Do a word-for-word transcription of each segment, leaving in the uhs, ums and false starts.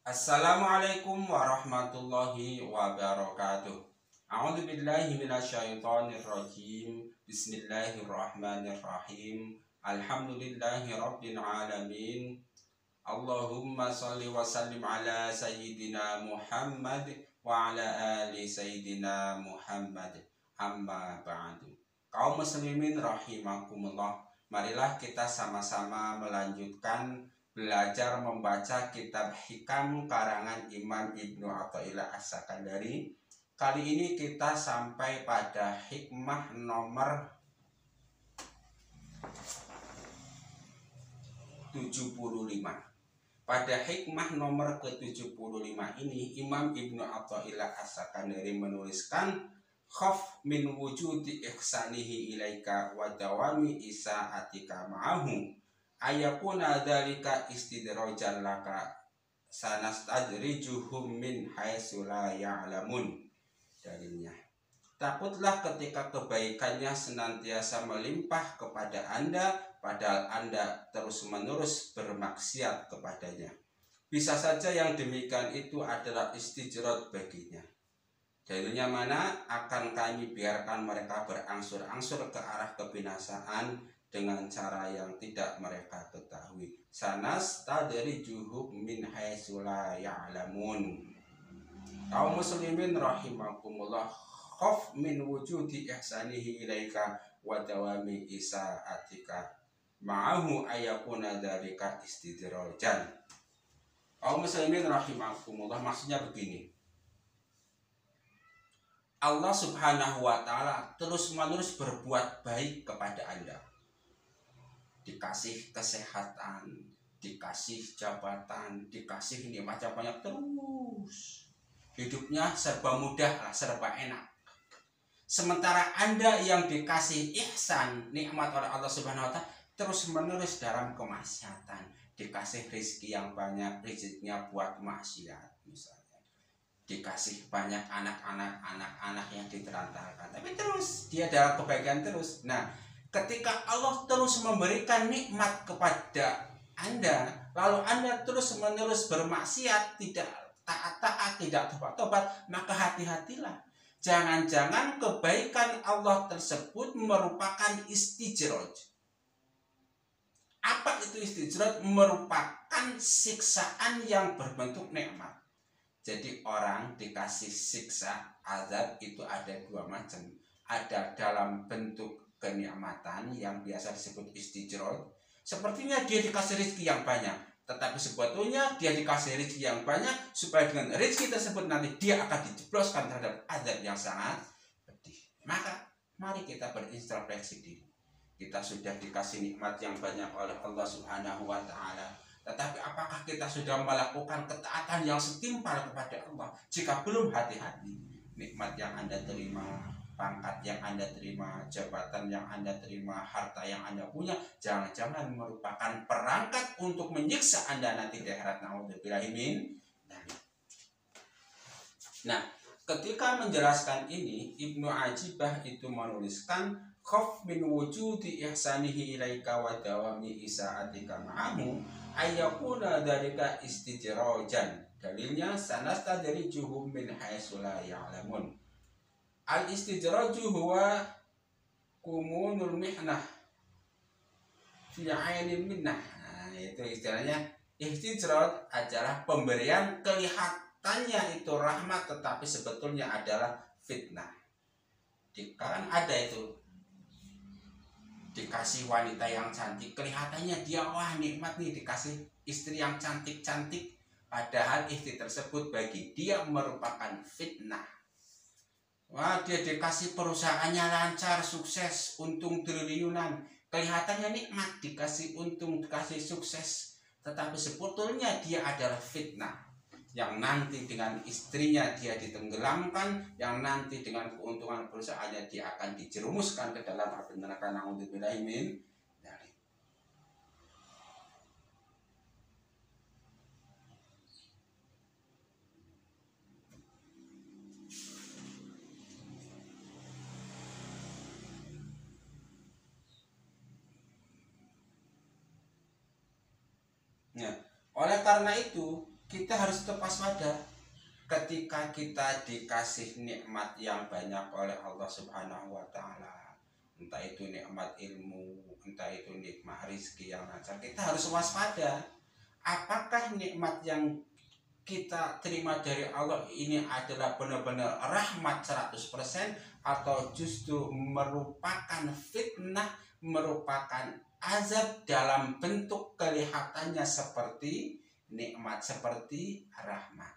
Assalamualaikum warahmatullahi wabarakatuh. A'udzu billahi minasyaitonir rajim. Bismillahirrahmanirrahim. Alhamdulillahi rabbil alamin. Allahumma shalli wa sallim ala sayyidina Muhammad wa ala ali sayyidina Muhammad. Amma ba'du. Kaum muslimin rahimakumullah. Marilah kita sama-sama melanjutkan belajar membaca kitab Hikam karangan Imam Ibnu Athaillah As-Sakandari. Kali ini kita sampai pada hikmah nomor tujuh puluh lima. Pada hikmah nomor ke tujuh puluh lima ini Imam Ibnu Athaillah As-Sakandari menuliskan, khaf min wujudi ihsanihi ilaika wa dawami isa'atika ma'ahu ayakuna dzalika istidrajan laka sanastadrijuhum min haitsu la ya'lamun. Dalilnya, takutlah ketika kebaikannya senantiasa melimpah kepada Anda padahal Anda terus-menerus bermaksiat kepadanya. Bisa saja yang demikian itu adalah istijrad baginya. Dalilnya mana? Akan kami biarkan mereka berangsur-angsur ke arah kebinasaan dengan cara yang tidak mereka ketahui. Sanastadrijuhum min haitsu la ya'lamun. Kaum muslimin rahimakumullah, khaf min wujudi ihsanihi ilaika wa dawami isa'atika ma'ahu ayakuna dzalika istidrajan. Kaum muslimin rahimakumullah, maksudnya begini. Allah Subhanahu wa ta'ala terus-menerus berbuat baik kepada Anda. Dikasih kesehatan, dikasih jabatan, dikasih nikmat yang banyak terus. Hidupnya serba mudah, serba enak. Sementara Anda yang dikasih ihsan, nikmat oleh Allah Subhanahu wa ta'ala, terus-menerus dalam kemaksiatan. Dikasih rezeki yang banyak, rezekinya buat maksiat misalnya. Dikasih banyak anak-anak anak-anak yang ditelantarkan, tapi terus dia dalam kebaikan terus. Nah, ketika Allah terus memberikan nikmat kepada Anda, lalu Anda terus-menerus bermaksiat, tidak taat-taat, tidak tobat-tobat, maka hati-hatilah. Jangan-jangan kebaikan Allah tersebut merupakan istijraj. Apa itu istijraj? Merupakan siksaan yang berbentuk nikmat. Jadi orang dikasih siksa, azab itu ada dua macam. Ada dalam bentuk kenikmatan yang biasa disebut istijraj. Sepertinya dia dikasih rezeki yang banyak, tetapi sebetulnya dia dikasih rezeki yang banyak supaya dengan rezeki tersebut nanti dia akan dijebloskan terhadap azab yang sangat pedih. Maka mari kita berintrospeksi diri. Kita sudah dikasih nikmat yang banyak oleh Allah Subhanahu wa ta'ala, tetapi apakah kita sudah melakukan ketaatan yang setimpal kepada Allah? Jika belum, hati-hati. Nikmat yang Anda terima, pangkat yang Anda terima, jabatan yang Anda terima, harta yang Anda punya, jangan-jangan merupakan perangkat untuk menyiksa Anda nanti di akhirat. Na'udzubillahi min dzalik. Nah, ketika menjelaskan ini, Ibnu Ajibah itu menuliskan, khaf min wujudi ihsanihi ilaika wa dawami isa'atika ma'amu ayyakuna dzalika istijrajan. Dalilnya, sanastadrijuhum min haitsu la ya'lamun. Al istijraju huwa kumunul mihnah fi 'ainil minnah. Nah, itu istilahnya istijraj adalah pemberian kelihatannya itu rahmat tetapi sebetulnya adalah fitnah. Kan ada itu dikasih wanita yang cantik, kelihatannya dia wah nikmat nih dikasih istri yang cantik-cantik, padahal istri tersebut bagi dia merupakan fitnah. Wah, dia dikasih perusahaannya lancar, sukses, untung triliunan, kelihatannya nikmat, dikasih untung, dikasih sukses, tetapi sebetulnya dia adalah fitnah yang nanti dengan istrinya dia ditenggelamkan, yang nanti dengan keuntungan perusahaannya dia akan dijerumuskan ke dalam api neraka. Na'udzubillahi min dzalik. Ya, oleh karena itu kita harus tetap waspada ketika kita dikasih nikmat yang banyak oleh Allah Subhanahu wa taala. Entah itu nikmat ilmu, entah itu nikmat rezeki yang lancar, kita harus waspada. Apakah nikmat yang kita terima dari Allah ini adalah benar-benar rahmat seratus persen atau justru merupakan fitnah, merupakan azab dalam bentuk kelihatannya seperti nikmat, seperti rahmat.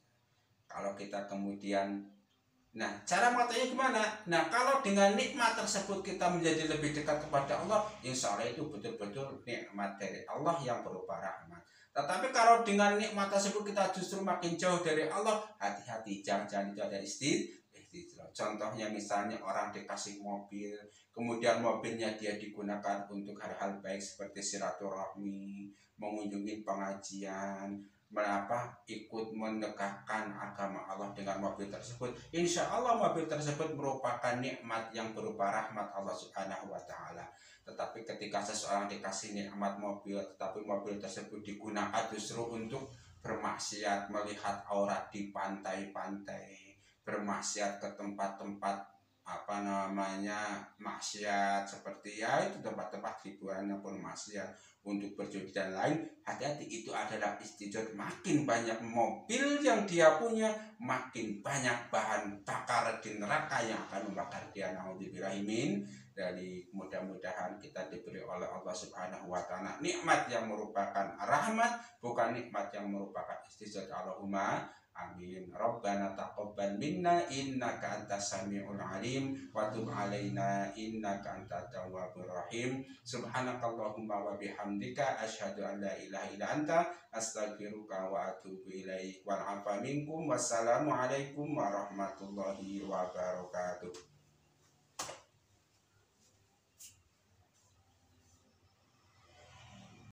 Kalau kita kemudian, nah cara mengatakannya gimana? Nah kalau dengan nikmat tersebut kita menjadi lebih dekat kepada Allah, insya Allah itu betul-betul nikmat dari Allah yang berupa rahmat. Tetapi kalau dengan nikmat tersebut kita justru makin jauh dari Allah, hati-hati, jangan-jangan itu ada istidlal. Contohnya misalnya orang dikasih mobil, kemudian mobilnya dia digunakan untuk hal-hal baik seperti silaturahmi, mengunjungi pengajian, mengapa ikut mendekatkan agama Allah dengan mobil tersebut. Insya Allah mobil tersebut merupakan nikmat yang berupa rahmat Allah Subhanahu wa taala. Tetapi ketika seseorang dikasih nikmat mobil, tetapi mobil tersebut digunakan justru untuk bermaksiat, melihat aurat di pantai-pantai, bermaksiat ke tempat-tempat apa namanya maksiat, seperti ya itu tempat-tempat hiburannya pun maksiat, untuk berjudi dan lain, hati-hati, itu adalah istidlal. Makin banyak mobil yang dia punya, makin banyak bahan bakar di neraka yang akan membakar dia. Naudzubillahimin. Dari mudah-mudahan kita diberi oleh Allah Subhanahu wa taala nikmat yang merupakan rahmat, bukan nikmat yang merupakan istidlal. Allahumma amin. Rabbana taqabbal minna innaka antas samiul alim wa tub alaina innaka antat tawwabur rahim. Subhanakallahumma wa bihamdika asyhadu an la ilaha illa anta astaghfiruka wa atubu ilaik. Wal afa minkum. Wassalamu alaikum warahmatullahi wabarakatuh.